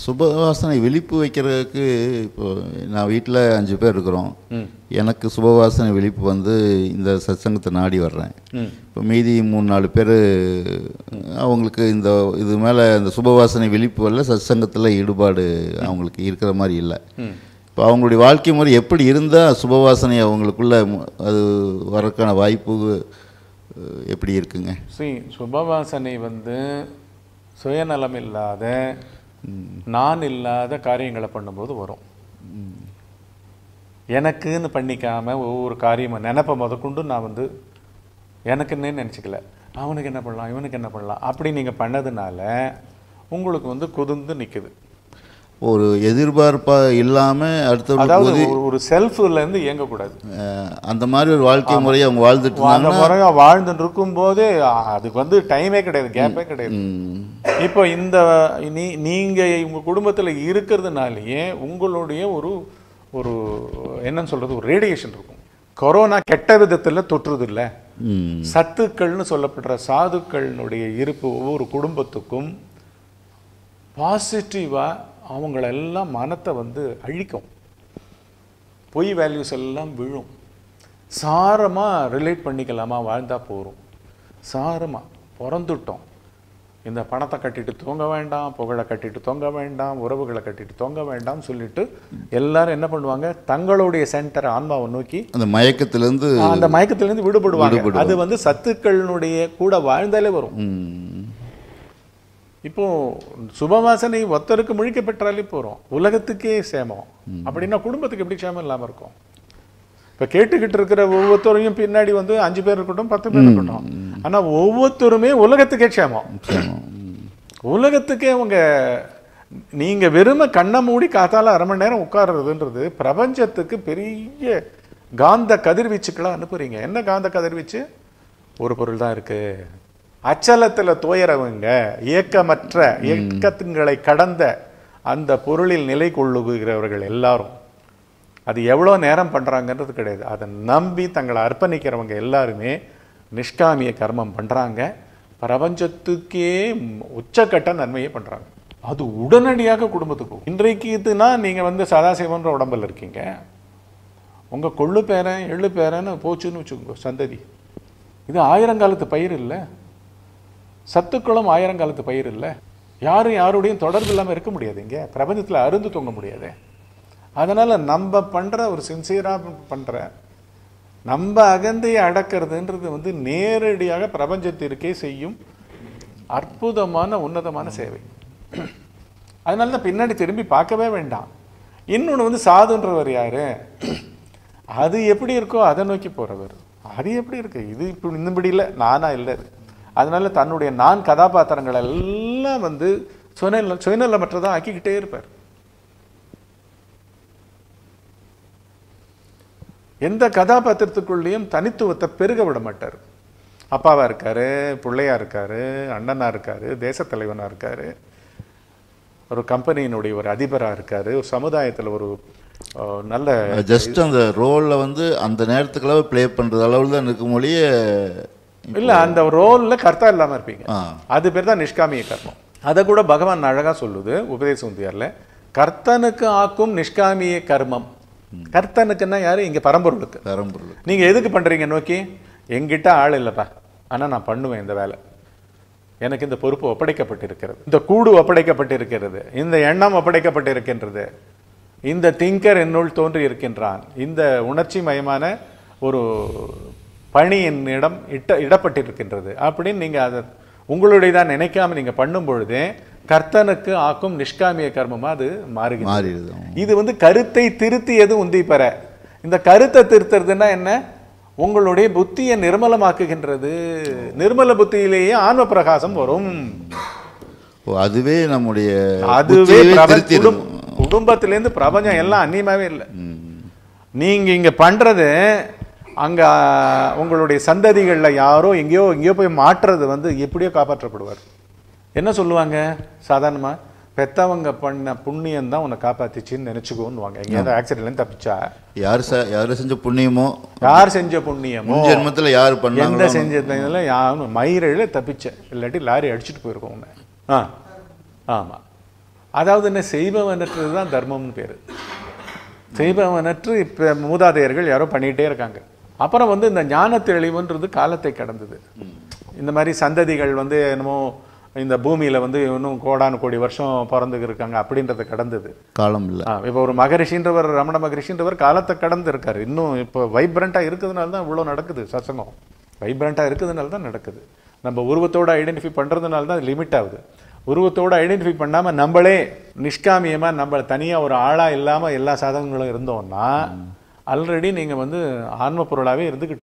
சுபவாசனை விழிப்பு வைக்கிறதுக்கு இப்போ நான் வீட்டில் 5 பேர் இருக்கிறோம். எனக்கு சுபவாசனை விழிப்பு வந்து இந்த சத்சங்கத்தை நாடி வர்றேன். இப்போ மீதி 3-4 பேர் அவங்களுக்கு இந்த இது மேலே இந்த சுபவாசனை விழிப்பு வரல, சத்சங்கத்தில் ஈடுபாடு அவங்களுக்கு இருக்கிற மாதிரி இல்லை. இப்போ அவங்களுடைய வாழ்க்கை முறை எப்படி இருந்தால் சுபவாசனை அவங்களுக்குள்ள அது வரக்கான வாய்ப்பு எப்படி இருக்குங்க? சுபவாசனை வந்து சுயநலம் இல்லாத நான் இல்லாத காரியங்களை பண்ணும்போது வரும். எனக்குன்னு பண்ணிக்காமல் ஒவ்வொரு காரியமும் நினைப்பை முதற்கொண்டு நான் வந்து எனக்குன்னே நினச்சிக்கல, அவனுக்கு என்ன பண்ணலாம் இவனுக்கு என்ன பண்ணலாம் அப்படி நீங்கள் பண்ணதுனால உங்களுக்கு வந்து குதிர்ந்து நிற்குது. ஒரு எதிர்பார்ப்பாக இல்லாமல் அடுத்த அதாவது ஒரு செல்ஃப்லேருந்து இயங்கக்கூடாது. அந்த மாதிரி ஒரு வாழ்க்கை முறையை அவங்க வாழ்ந்துட்டு அந்த முறையாக வாழ்ந்துட்டு இருக்கும்போதே அதுக்கு வந்து டைமே கிடையாது, கேப்பே கிடையாது. இப்போ இந்த நீங்கள் உங்கள் குடும்பத்தில் இருக்கிறதுனாலேயே உங்களுடைய ஒரு ஒரு என்னன்னு சொல்கிறது ஒரு ரேடியேஷன் இருக்கும். கொரோனா கெட்ட விதத்தில் தொற்றுது இல்லை, சத்துக்கள்னு சொல்லப்படுற சாதுக்களினுடைய இருப்பு ஒவ்வொரு குடும்பத்துக்கும் பாசிட்டிவாக அவங்களெல்லாம் மனத்தை வந்து அழிக்கும். பொய் வேல்யூஸ் எல்லாம் விழும். சாரமாக ரிலேட் பண்ணிக்கலாமா, வாழ்ந்தால் போகிறோம். சாரமாக பிறந்துட்டோம், இந்த பணத்தை கட்டிட்டு தூங்க வேண்டாம், புகழை கட்டிட்டு தொங்க வேண்டாம், உறவுகளை கட்டிட்டு தொங்க வேண்டாம் சொல்லிட்டு எல்லாரும் என்ன பண்ணுவாங்க, தங்களுடைய சென்டரை ஆன்மாவை நோக்கி அந்த மயக்கத்திலேருந்து விடுபடுவாங்க. அது வந்து சத்துக்களினுடைய கூட வாழ்ந்தாலே வரும். இப்போ சுபவாசனை ஒருத்தருக்கு முழிக்க பெற்றாலே போகிறோம், உலகத்துக்கே சேமம். அப்படின்னா குடும்பத்துக்கு எப்படி சேமம் இல்லாமல் இருக்கும்? இப்போ கேட்டுக்கிட்டு இருக்கிற ஒவ்வொருத்தரையும் பின்னாடி வந்து 5 பேர் இருக்கட்டும் 10 பேர் இருக்கட்டும், ஆனால் ஒவ்வொருத்தருமே உலகத்துக்கே சேமம். உலகத்துக்கே அவங்க நீங்கள் வெறுமை கண்ணை மூடி காத்தால 1/2 மணி நேரம் உட்கார்றதுன்றது பிரபஞ்சத்துக்கு பெரிய காந்த கதிர்வீச்சுக்கெல்லாம் அனுப்புறீங்க. என்ன காந்த கதிர்வீச்சு? ஒரு பொருள் தான் இருக்கு, அச்சலத்தில் தோயறவங்க, இயக்கமற்ற இயக்கத்துங்களை கடந்த அந்த பொருளில் நிலை கொள்ளுகிறவர்கள் எல்லாரும் அது எவ்வளோ நேரம் பண்ணுறாங்கன்றது கிடையாது. அதை நம்பி தங்களை அர்ப்பணிக்கிறவங்க எல்லாருமே நிஷ்காமிய கர்மம் பண்ணுறாங்க, பிரபஞ்சத்துக்கே உச்சக்கட்ட நன்மையை பண்ணுறாங்க. அது உடனடியாக குடும்பத்துக்கு. இன்றைக்கு இதுனா நீங்கள் வந்து சதாசிவன்ற உடம்பில் இருக்கீங்க, உங்கள் கொள்ளு பேரன் எள்ளு பேரன்னு போச்சுன்னு வச்சுக்கோங்க சந்ததி. இது 1000 காலத்து பயிர் இல்லை, சத்துக்களும் 1000 காலத்து பயிர் இல்லை. யாரும் யாருடையும் தொடர்பு இல்லாமல் இருக்க முடியாது, இங்கே பிரபஞ்சத்தில் அருந்து தூங்க முடியாது. அதனால் நம்ம பண்ணுற ஒரு சின்சியராக பண்ணுற நம்ம அகந்தையை அடக்கிறதுன்றது வந்து நேரடியாக பிரபஞ்சத்திற்கே செய்யும் அற்புதமான உன்னதமான சேவை. அதனால தான் பின்னாடி திரும்பி பார்க்கவே வேண்டாம். இன்னொன்று வந்து சாதுன்றவர் யார், அது எப்படி இருக்கோ அதை நோக்கி போகிறவர். அது எப்படி இருக்கு, இது இப்படி இன்னும்படி இல்லை, நானா இல்லை. அதனால தன்னுடைய நான் கதாபாத்திரங்கள் எல்லாம் வந்து சுயநலமற்றதான் ஆக்கிக்கிட்டே இருப்பார். எந்த கதாபாத்திரத்துக்குள்ளேயும் தனித்துவத்தை பெருக விட மாட்டார். அப்பாவா இருக்காரு, பிள்ளையா இருக்காரு, அண்ணனா இருக்காரு, தேசத்தலைவனா இருக்காரு, ஒரு கம்பெனியினுடைய ஒரு அதிபராக இருக்காரு, ஒரு சமுதாயத்தில் ஒரு நல்ல ஜஸ்ட் அந்த ரோலில் வந்து அந்த நேரத்துக்குள்ள ப்ளே பண்ணுறது அளவில் தான் இருக்கும் மொழியே இல்லை. அந்த ரோலில் கர்த்தா இல்லாமல் இருப்பீங்க, அது பேர் தான் நிஷ்காமிய கர்மம். அதை கூட பகவான் அழகாக சொல்லுது உபதேச உந்தியாரில், கர்த்தனுக்கு ஆக்கும் நிஷ்காமிய கர்மம். கர்த்தனுக்குன்னா யாரு? இங்கே பரம்பொருளுக்கு. நீங்கள் எதுக்கு பண்ணுறீங்க நோக்கி? எங்கிட்ட ஆள் இல்லைப்பா, ஆனால் நான் பண்ணுவேன் இந்த வேலை, எனக்கு இந்த பொறுப்பு ஒப்படைக்கப்பட்டிருக்கிறது, இந்த கூடு ஒப்படைக்கப்பட்டிருக்கிறது, இந்த எண்ணம் ஒப்படைக்கப்பட்டிருக்கின்றது, இந்த திங்கர் என்னுள் தோன்றி இருக்கின்றான், இந்த உணர்ச்சி மயமான ஒரு பணி என்னிடம் இடப்பட்டிருக்கின்றது அப்படின்னு நீங்கள் அதை உங்களுடையதான் நினைக்காம நீங்கள் பண்ணும் பொழுதே கர்த்தனுக்கு ஆக்கும் நிஷ்காமிய கர்மமாக அது மாறுகிறது. இது வந்து கருத்தை திருத்தியது உந்தி பெற. இந்த கருத்தை திருத்துறதுன்னா என்ன? உங்களுடைய புத்தியை நிர்மலமாக்குகின்றது. நிர்மல புத்தியிலேயே ஆன்ம பிரகாசம் வரும். அதுவே நம்முடைய குடும்பத்திலேருந்து பிரபஞ்சம் எல்லாம் அந்நியமாகவே இல்லை. நீங்கள் இங்கே பண்ணுறது அங்கே உங்களுடைய சந்ததிகளில் யாரோ எங்கேயோ போய் மாற்றுறது வந்து எப்படியோ காப்பாற்றப்படுவார். என்ன சொல்லுவாங்க சாதாரணமாக? பெற்றவங்க பண்ண புண்ணியம் தான் உன்னை காப்பாற்றிச்சின்னு நினச்சிக்கோன்னுவாங்க. எங்கேயாவது ஆக்சிடென்ட்லேருந்து தப்பிச்சா யார் செஞ்ச புண்ணியமோ ஜென்மத்தில் யார் பண்ண எந்த செஞ்சதுல யாரும் மயிரில் தப்பிச்ச, இல்லாட்டி லாரி அடிச்சுட்டு போயிருக்கோம் உன்னை. ஆமாம். அதாவது என்ன, செய்பவனற்றது தான் தர்மம்னு பேர். செய்பவனற்று இப்போ மூதாதையர்கள் யாரோ பண்ணிகிட்டே இருக்காங்க. அப்புறம் வந்து இந்த ஞான தெளிவுன்றது காலத்தை கடந்தது. இந்த மாதிரி சந்ததிகள் வந்து என்னமோ இந்த பூமியில் வந்து இன்னும் கோடானு கோடி வருஷம் பிறந்துக்கு இருக்காங்க அப்படின்றத கடந்தது காலம் இல்லை. இப்போ ஒரு மகரிஷின்றவர், ரமண மகரிஷின்றவர் காலத்தை கடந்து இருக்காரு. இன்னும் இப்போ வைப்ரண்ட்டாக இருக்கிறதுனால தான் இவ்வளோ நடக்குது. சத்சங்கம் வைப்ரண்ட்டாக இருக்கிறதுனால தான் நடக்குது. நம்ம உருவத்தோடு ஐடென்டிஃபை பண்ணுறதுனால தான் லிமிட் ஆகுது. உருவத்தோடு ஐடென்டிஃபை பண்ணாமல் நம்மளே நிஷ்காமியமாக நம்ம தனியாக ஒரு ஆளாக இல்லாமல் எல்லா சாதகங்களும் இருந்தோம்னா ஆல்ரெடி நீங்கள் வந்து ஆன்ம பொருளாகவே இருந்துக்கிட்டு